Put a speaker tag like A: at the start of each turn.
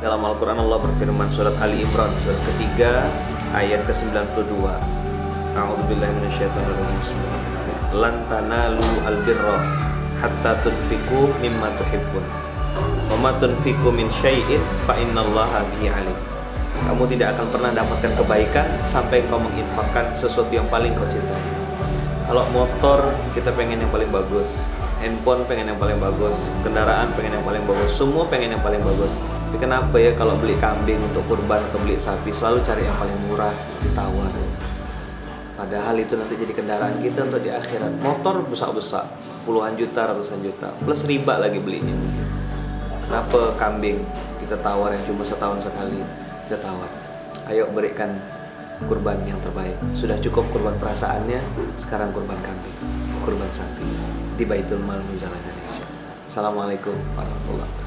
A: Dalam Al-Quran Allah berfirman surat Ali Imran surat ketiga ayat ke-92. A'udzubillahi minasyaitonirrajim. Bismillahirrahmanirrahim. Lan tanalu albirra hatta tunfiqu mimma tuhibbun. Wa ma tunfiqu min syai'in fa innallaha bihi alim. Kamu tidak akan pernah dapatkan kebaikan sampai kau menginfakkan sesuatu yang paling kau cintai. Kalau motor kita pengen yang paling bagus, handphone pengen yang paling bagus, kendaraan pengen yang paling bagus, semua pengen yang paling bagus. Tapi kenapa ya kalau beli kambing untuk kurban atau beli sapi selalu cari yang paling murah, ditawar. Padahal itu nanti jadi kendaraan kita untuk di akhirat. Motor besar-besar, puluhan juta, ratusan juta, plus riba lagi belinya. Kenapa kambing kita tawar yang cuma setahun sekali? Kita tawar. Ayo berikan kurban yang terbaik. Sudah cukup kurban perasaannya, sekarang kurban kambing, kurban sapi di Baitul Mal Muzal Indonesia. Assalamualaikum warahmatullahi wabarakatuh.